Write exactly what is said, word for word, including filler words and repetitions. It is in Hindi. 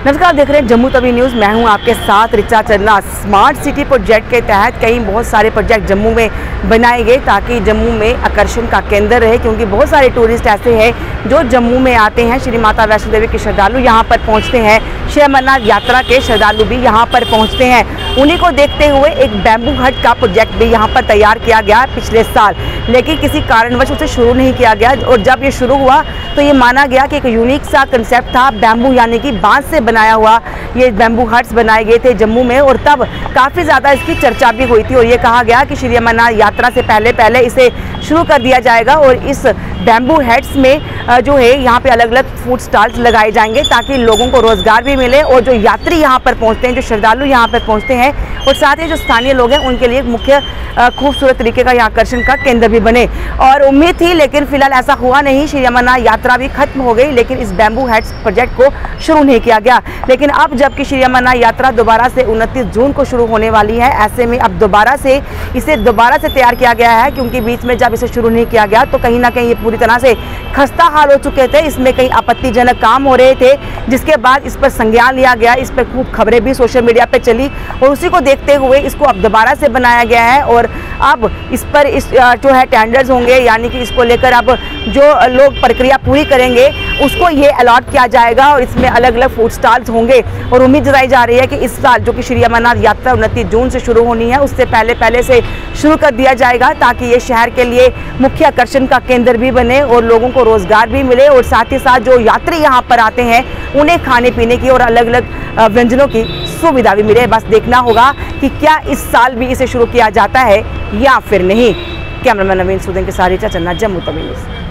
नमस्कार, देख रहे हैं जम्मू तवी न्यूज़। मैं हूं आपके साथ रिचा चन्ना। स्मार्ट सिटी प्रोजेक्ट के तहत कई बहुत सारे प्रोजेक्ट जम्मू में बनाए गए ताकि जम्मू में आकर्षण का केंद्र रहे, क्योंकि बहुत सारे टूरिस्ट ऐसे हैं जो जम्मू में आते हैं। श्री माता वैष्णो देवी के श्रद्धालु यहां पर पहुंचते हैं, श्री अमरनाथ यात्रा के श्रद्धालु भी यहां पर पहुंचते हैं। उन्हीं को देखते हुए एक बैम्बू हट का प्रोजेक्ट भी यहाँ पर तैयार किया गया पिछले साल, लेकिन किसी कारणवश उसे शुरू नहीं किया गया। और जब ये शुरू हुआ तो ये माना गया कि एक यूनिक सा कंसेप्ट था, बैम्बू यानी कि बांस से बनाया हुआ ये बैम्बू हट्स बनाए गए थे जम्मू में, और तब काफ़ी ज़्यादा इसकी चर्चा भी हुई थी। और ये कहा गया कि श्री अमरनाथ यात्रा से पहले पहले इसे शुरू कर दिया जाएगा और इस बैम्बू हट्स में जो है यहाँ पे अलग अलग फूड स्टॉल्स लगाए जाएंगे ताकि लोगों को रोज़गार भी मिले और जो यात्री यहाँ पर पहुँचते हैं, जो श्रद्धालु यहाँ पर पहुँचते हैं और साथ ही जो स्थानीय लोग हैं उनके लिए मुख्य खूबसूरत तरीके का यहाँ आकर्षण का केंद्र भी बने। और उम्मीद थी, लेकिन फिलहाल ऐसा हुआ नहीं। श्री अमरनाथ यात्रा भी खत्म हो गई, लेकिन इस बैम्बू हट्स प्रोजेक्ट को शुरू नहीं किया गया। लेकिन अब जबकि श्री अमरनाथ यात्रा दोबारा से उनतीस जून को शुरू होने वाली है, ऐसे में अब दोबारा से इसे दोबारा से तैयार किया गया है, क्योंकि बीच में जब इसे शुरू नहीं किया गया तो कहीं ना कहीं ये पूरी तरह से खस्ता हाल हो चुके थे। इसमें कई आपत्तिजनक काम हो रहे थे, जिसके बाद इस पर संज्ञान लिया गया। इस पर खूब खबरें भी सोशल मीडिया पर चली और उसी को देखते हुए इसको अब दोबारा से बनाया गया है। और अब इस पर इस जो है टेंडर्स होंगे, यानी कि इसको लेकर अब जो लोग प्रक्रिया पूरी करेंगे उसको ये अलॉट किया जाएगा और इसमें अलग अलग फूड स्टॉल्स होंगे। और उम्मीद जताई जा रही है कि इस साल जो कि श्री अमरनाथ यात्रा उनतीस जून से शुरू होनी है, उससे पहले पहले से शुरू कर दिया जाएगा ताकि ये शहर के लिए मुख्य आकर्षण का केंद्र भी बने और लोगों को रोजगार भी मिले, और साथ ही साथ जो यात्री यहाँ पर आते हैं उन्हें खाने पीने की और अलग अलग व्यंजनों की सुविधा भी मिले। बस देखना होगा कि क्या इस साल भी इसे शुरू किया जाता है या फिर नहीं। कैमरामैन नवीन सूदन के साथ रिचा चन्ना, जम्मू तवी न्यूज़।